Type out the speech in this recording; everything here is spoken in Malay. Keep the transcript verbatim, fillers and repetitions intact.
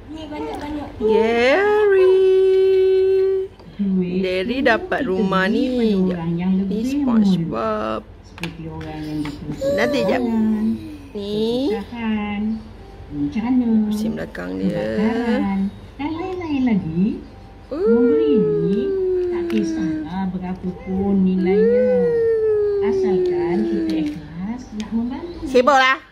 Ni banyak-banyak. Gary. Gary dapat rumah ni. Ni SpongeBob. Seperti orang yang Nanti jap. Ni. Macam mana? Mesin belakang dia. Dan lain-lain lagi. Membeli ni tak kisahlah berapa pun nilainya. Asalkan kita ikhlas nak membantu. Sibuk lah.